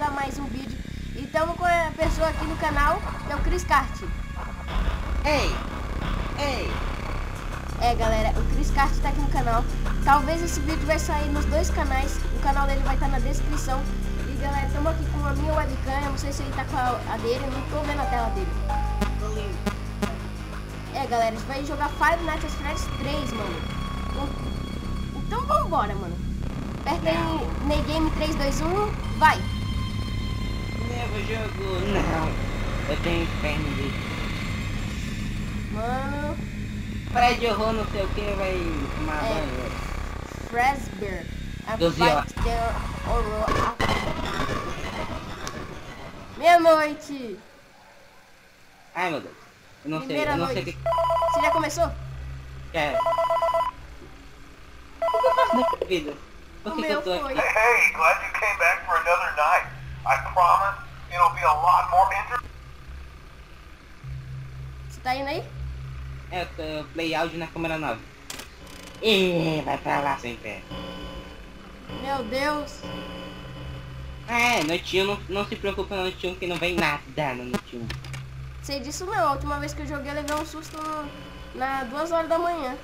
começar mais um vídeo. E estamos com a pessoa aqui no canal, que é o Chris Kart. Ei! É, galera, o Chris Kart tá aqui no canal. Talvez esse vídeo vai sair nos dois canais. O canal dele vai estar na descrição. E galera, estamos aqui com a minha webcam. Eu não sei se ele tá com a dele, não tô vendo a tela dele. É, galera, a gente vai jogar Five Nights at Freddy's 3, mano. Então vambora, mano. Aperta aí, Negame 3, 2, 1, vai. Novo jogo, não. Eu tenho perna de... Mano, Fred horror, não sei o que, vai tomar banho. Fresber. A 12 fight horas. the horror. Meia-noite. Ai meu Deus. Eu não sei, Primeira eu não sei o noite. que Você já começou? é. O que eu faço nessa vida? Por que O que eu meu tô foi. aqui? Hey, glad you came back for another night. I promise it'll be a lot more interesting. Você tá indo aí? É, eu play áudio na câmera 9. Ih, vai pra lá sem pé. Meu Deus. É, Noite 1, não se preocupa no Noite 1 que não vem nada no Noite 1. Sei disso não. A última vez que eu joguei eu levei um susto na 2 horas da manhã.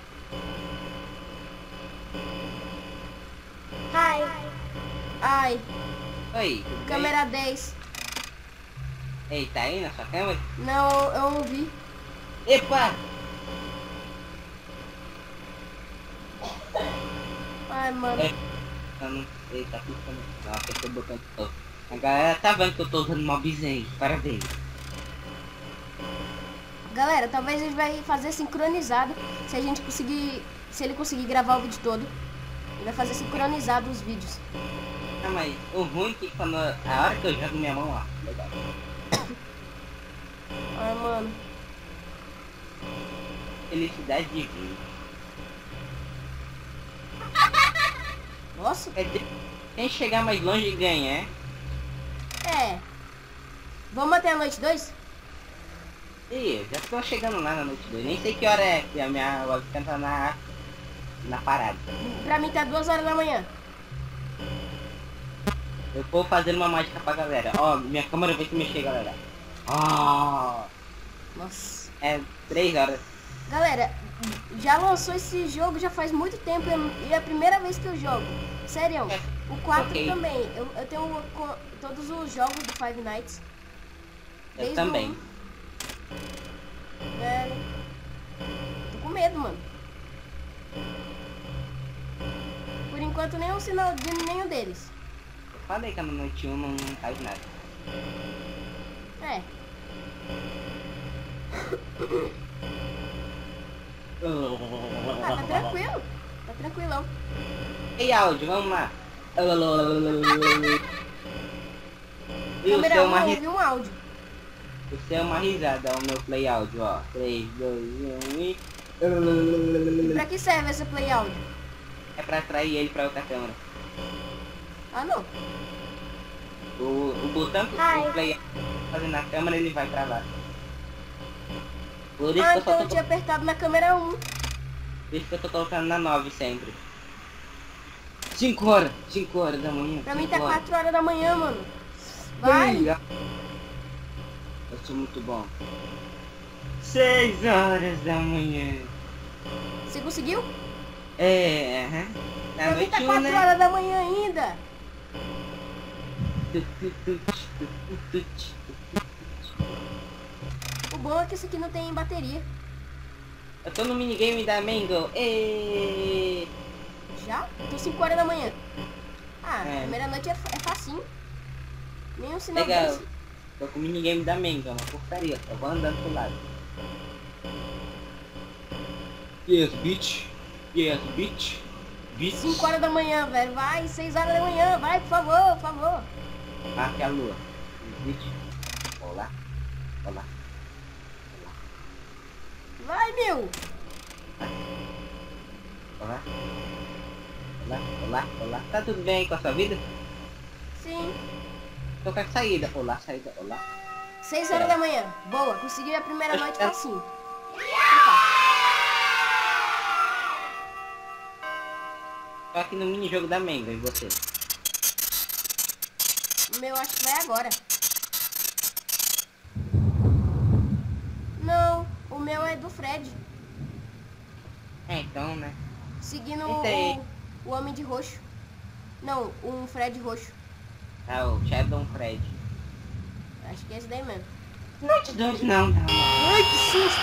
Ai, Oi, tudo bem? câmera 10. Ei, tá aí na sua câmera? Não, eu não vi. Epa! Ai, mano. É, eu não sei, tá piscando. Nossa, eu tô botando todo. A galera tá vendo que eu tô usando mobzinho, parabéns. Galera, talvez a gente vai fazer sincronizado. Se a gente conseguir, se ele conseguir gravar o vídeo todo, ele vai fazer sincronizado os vídeos. Ah, mas o ruim é que quando a hora que eu jogo minha mão lá, legal. Ai, mano. Felicidade divina. Nossa. Quer dizer, quem chegar mais longe ganha, é? É. Vamos até a noite 2? Ih, eu já tô chegando lá na noite 2. Nem sei que hora é, que a minha webcam tá na parada. Pra mim tá 2 horas da manhã. Eu vou fazer uma mágica pra galera. Ó, minha câmera vai se mexer, galera. Ó, Nossa. é 3 horas. Galera, já lançou esse jogo já faz muito tempo e é a primeira vez que eu jogo. Sério, o 4 Ok. também. Eu tenho todos os jogos do Five Nights. Eu Desde também. É, tô com medo, mano. Por enquanto nenhum sinal de nenhum deles. Eu falei que na noite 1 não faz nada. É. Ah, tá tranquilo. Tá tranquilão. Ei, áudio, vamos lá. E o Câmera seu 1 uma eu risada. ouvi um áudio. O seu é uma risada, o meu play áudio, ó. 3, 2, 1 e... Pra que serve essa play áudio? É pra atrair ele pra outra câmera. Ah, não. O botão que o play fazendo na câmera, ele vai pra lá. Por isso Ah, que eu então só eu tô... tinha apertado na câmera 1. Por isso que eu tô colocando na 9 sempre. 5 horas da manhã. Pra mim 5 tá horas. 4 horas da manhã, mano. Vai. Ei, eu sou muito bom. 6 horas da manhã. Você conseguiu? É, aham. Na Pra mim noite tá 1, 4 né? horas da manhã ainda. O bom é que esse aqui não tem bateria. Eu tô no minigame da Mango. Êêêê. Já? Tô 5 horas da manhã. Ah, É. primeira noite é facinho. Nenhum sinal Legal. deles. Tô com o minigame da Mango, é uma porcaria. Eu vou andando pro lado. Yes, bitch. Yes, bitch. Bitch. 5 horas da manhã, velho. Vai, 6 horas da manhã. Vai, por favor, por favor. Marque a lua. Bitch. Olá. Olá. Vai, meu. Olá. Olá. Olá. Olá. Tá tudo bem com a sua vida? Sim. Tô com a saída. Olá, saída. Olá. 6 horas da manhã. Boa, consegui a primeira noite facinho. Tô aqui no mini jogo da Mango, e você? O meu acho que vai agora. Não, o meu é do Fred. É, então, né? Seguindo Esse aí. o Homem de Roxo. Não, um Fred roxo. Ah, o Shadow Fred. Acho que é esse daí mesmo. Noite 2 não. Ai, que susto!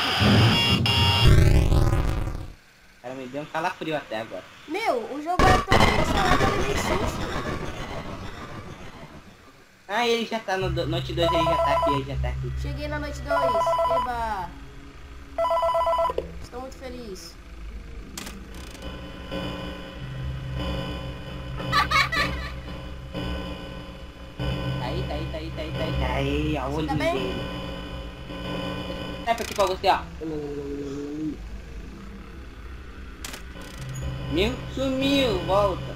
Cara, me deu um calafrio até agora. Meu, o jogo é tão emocionado, eu levei susto. Ah, ele já tá no Noite 2, ele já tá aqui, ele já tá aqui. Cheguei na noite 2. Eba! Estou muito feliz. Tá aí, a olho tá bem? dele. É pra aqui pra você, ó. Meu, sumiu, volta.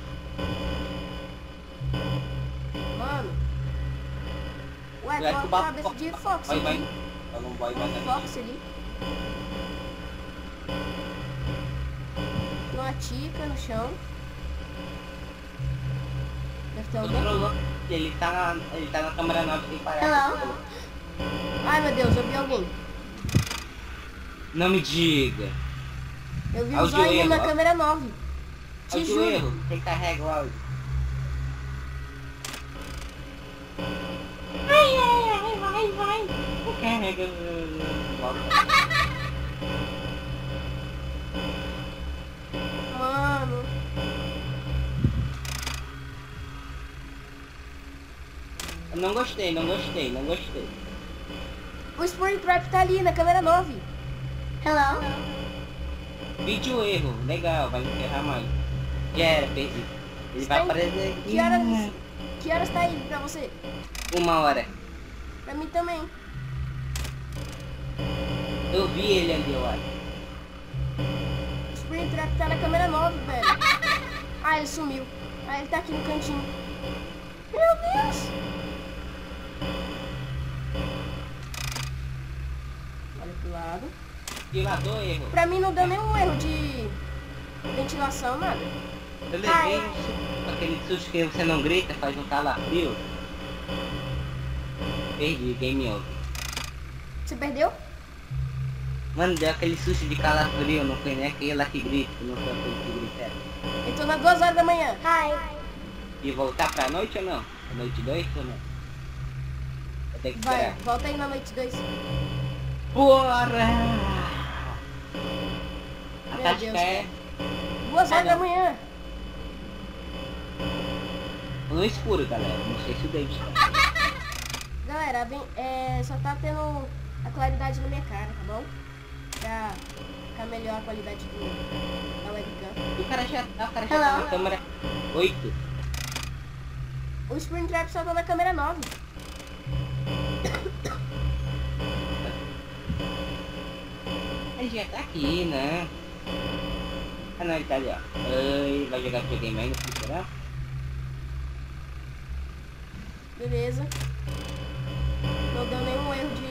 Mano. Ué, Vai qual a tubar- cabeça de Fox Vai, vai. ali? Eu não vou mais. Fox ali. Tem uma tica no chão. Deve ter alguém. Ele tá na câmera nova sem parar. Hello. Ai, meu Deus, eu vi alguém. Não me diga. Eu vi um Áudio zoinho erro, na ó. câmera 9. Te Áudio juro. erro. Quem carrega o áudio? Vai. Carrega. Volta. Mano. Eu não gostei. O Springtrap tá ali na câmera 9. Hello. Vídeo erro. Legal, vai me ferrar mais. Já era, perdi. Ele vai Tem- aparecer aqui. Que horas tá aí pra você? 1 hora. Pra mim também. Eu vi ele ali, eu acho. O Springtrap tá na câmera 9, velho. Ah, ele sumiu. Ah, ele tá aqui no cantinho. Meu Deus. Olha pro lado. Ventilador erro. Pra mim não deu nenhum erro de ventilação, nada. Eu levei aquele susto que você não grita, faz um calafrio. Perdi, game over. Você perdeu? Mano, deu aquele susto de calafrio, não foi nem aquele lá que grita, não foi aquele que grita. Eu tô nas 2 horas da manhã. Hi. E voltar pra noite ou não? A noite 2 ou não? Eu tenho que Vai, esperar. volta aí na noite 2. Bora! A Meu tática Deus, é 2 horas não. da manhã. no escuro, galera. Não sei se o David tá. Galera, só tá tendo a claridade na minha cara, tá bom? Pra ficar melhor a qualidade da webcam. O cara já tá na câmera 8. O Springtrap só tá na câmera 9. Ele já tá aqui, né? Ah não, ele tá ali, ó. Ai, vai jogar videogame aí no fliperama? Beleza. Não deu nenhum erro de...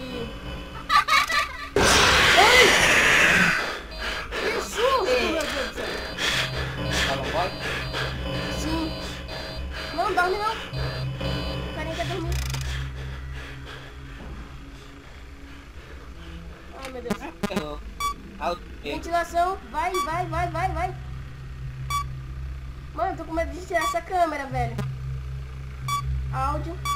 Ai! Que susto, meu Deus do céu. Fala um boy? Sim. Não, dorme não. O carinha quer dormir. Ai, meu Deus. Errou. Alto. Ventilação. Vai. Mano, eu tô com medo de tirar essa câmera, velho. Áudio.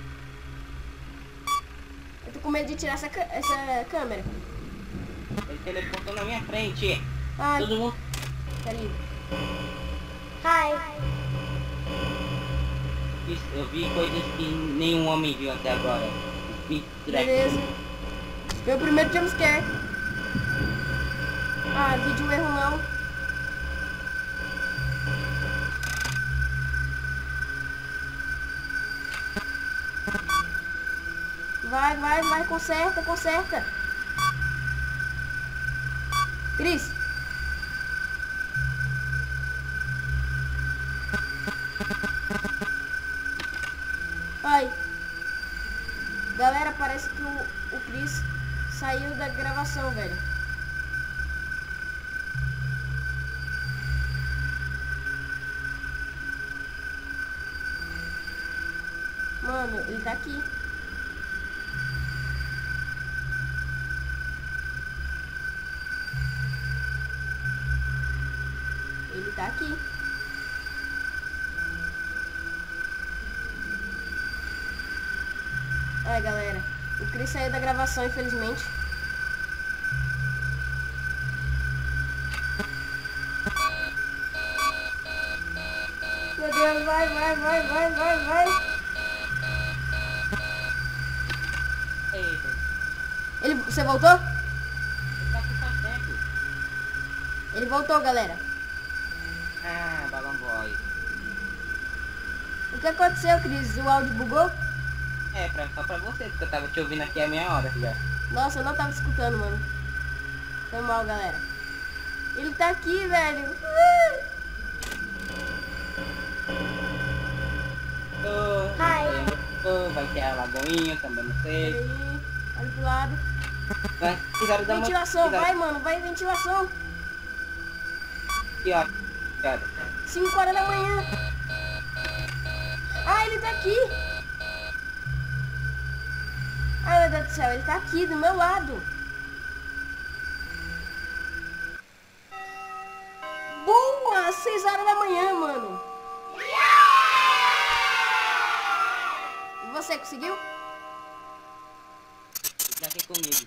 Eu tô com medo de tirar essa câmera. Ele teleportou na minha frente. Ai, Todo mundo. peraí. Hi. Eu vi coisas que nenhum homem viu até agora. Beleza. Meu primeiro jumpscare. Ah, vídeo erro não. Vai, conserta. Cris. Ai. Galera, parece que o Cris saiu da gravação, velho. Mano, ele tá aqui. Ele tá aqui. Ai, galera. O Chris saiu da gravação, infelizmente. Meu Deus, vai. Eita, Você voltou? ele tá aqui faz tempo. Ele voltou, galera. Ah, Balão Boy. O que aconteceu, Cris? O áudio bugou? É, só pra você, porque eu tava te ouvindo aqui a meia hora já. Nossa, eu não tava escutando, mano. Foi mal, galera. Ele tá aqui, velho. Vai ter a lagoinha também, não sei. Peraí, olha pro lado. Mas, 6 horas da manhã. Ventilação, vai, mano, vai, ventilação. Que hora? 5 horas da manhã. Ah, ele tá aqui. Ai, meu Deus do céu, ele tá aqui, do meu lado. Boa! 6 horas da manhã, mano. E você conseguiu? Tá aqui comigo.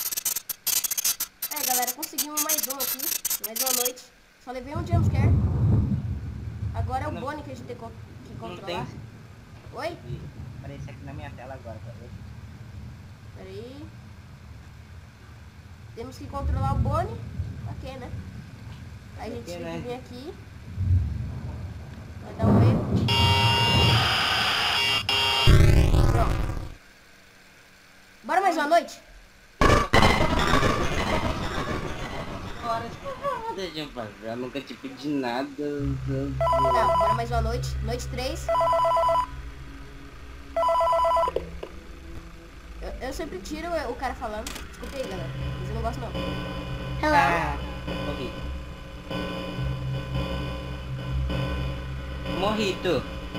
É, galera, conseguimos mais um aqui. Mais uma noite. Só levei um jumpscare. Agora é o Não. Bonnie que a gente tem que Não controlar. tem. Oi? Aparece aqui na minha tela agora, tá vendo? Peraí. Temos que controlar o Bonnie. Ok, né? Aí a gente Ok, tem né? que vir aqui. Vai dar um erro. Pronto. Bora mais uma noite? Deixa eu fazer, eu nunca te pedi nada. Não, bora mais uma noite. Noite 3. Eu sempre tiro o cara falando. Desculpa aí, galera. Mas eu não gosto não. Ah, morri. Morri, tu.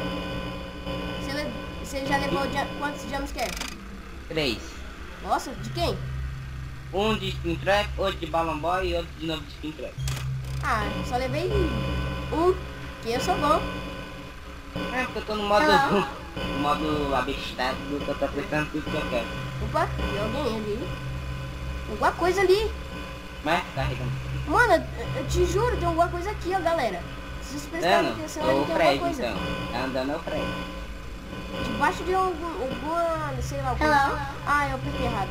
Você já levou quantos jumpscare? 3. Nossa, de quem? Um de Spin Trap, outro de Balloon Boy e outro de novo de Spin Trap. Ah, só levei um. Que eu sou bom. É, porque eu tô no modo... no modo abestado, que eu tô apertando tudo que eu quero. Opa, tem alguém ali. Alguma coisa ali. Mas, carregando. Mano, eu te juro, tem alguma coisa aqui, ó, galera. Se vocês prestarem atenção, ali o tem prédio, alguma coisa. então. Tá andando é o prédio. Debaixo de alguma, sei lá, o que. Ah, eu apertei errado.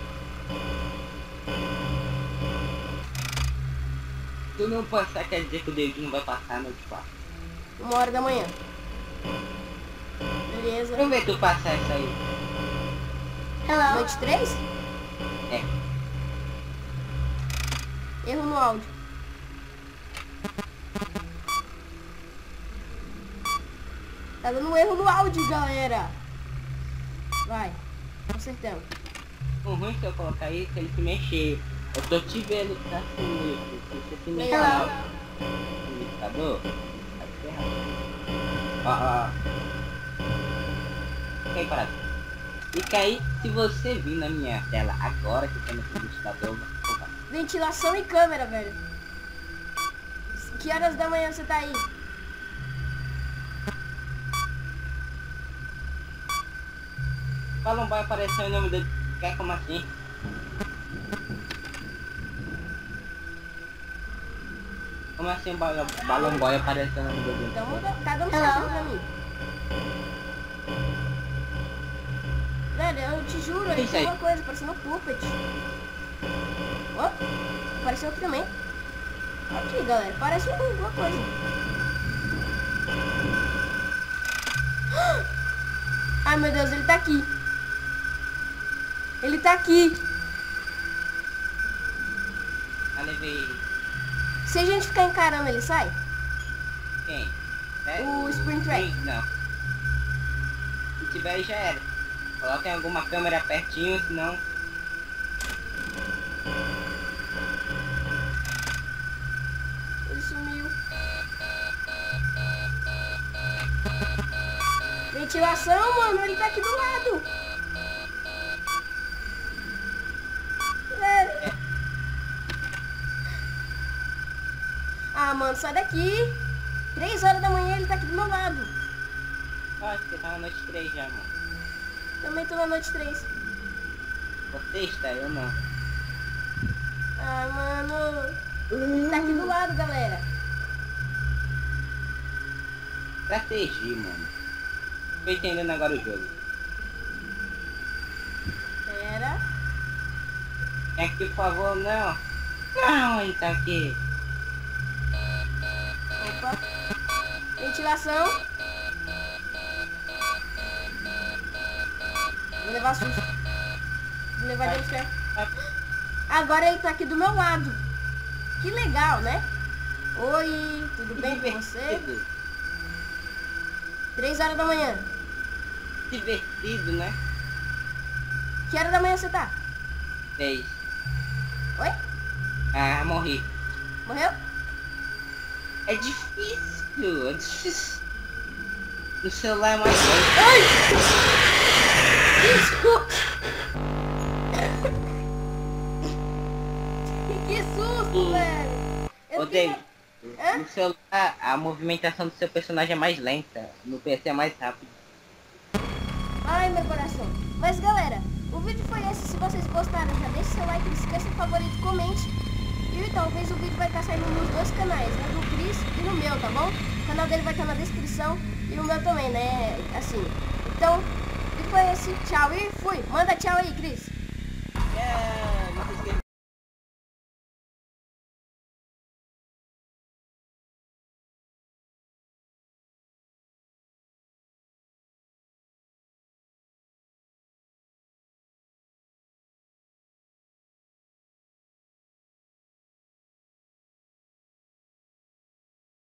Tu não passar, quer dizer que o dedinho vai passar no de 4. 1 hora da manhã. Beleza. Vamos ver tu passar essa aí. Noite 3? É. Erro no áudio. Tá dando um erro no áudio, galera. Vai. Consertando. O ruim se eu colocar isso, ele se mexer. Eu tô te vendo que tá assim, se você se mexer Legal. no liquidificador, tá ferrado. Ó. Fica aí parado. Fica aí, se você vir na minha tela agora que tem no liquidificador, opa. Ventilação e câmera, velho. Que horas da manhã você tá aí? Balloon Boy apareceu em nome dele. Quer como assim? Como assim o Balloon Boy apareceu no nome dele? Então tá dando certo pra mim. Velho, eu te juro, ele Isso tem aí. uma coisa parecendo um puppet. Ó, apareceu aqui também. Aqui, galera, parece alguma coisa. Ai, meu Deus, ele tá aqui. Ele tá aqui. Eu levei ele. Se a gente ficar encarando, ele sai? Quem? É, O Spring Trap. Não. Se tiver aí já era. Coloquem alguma câmera pertinho, senão... Ele sumiu. Ventilação, mano, ele tá aqui do lado. Velho. Ah, mano, sai daqui. 3 horas da manhã ele tá aqui do meu lado. Ó, você tá na noite 3 já, mano. Também tô na noite 3. Você está, eu não. Ah, mano. Ele tá aqui do lado, galera. Estratégia, mano. Tô entendendo agora o jogo. Pera. É aqui, por favor, não. Não, ele tá aqui. Opa. Ventilação. Vou levar susto. Vou levar dentro do carro. Agora ele tá aqui do meu lado. Que legal, né? Oi, tudo bem com você? 3 horas da manhã. Divertido, né? Que hora da manhã você tá? 3. Oi? Ah, morri. Morreu? É difícil, é difícil. No celular é mais lento. Ai! Desculpa! Que susto, velho! Eu Ô, queria- David, Hã? no celular a movimentação do seu personagem é mais lenta. No PC é mais rápido. Ai, meu coração. Mas, galera, o vídeo foi esse. Se vocês gostaram, já deixe seu like, não esqueça o favorito, comente. E talvez o vídeo vai estar saindo nos 2 canais, né? Do Cris e no meu, tá bom? O canal dele vai estar na descrição e o meu também, né? Assim. Então, o vídeo foi esse. Tchau e fui. Manda tchau aí, Cris. Yeah.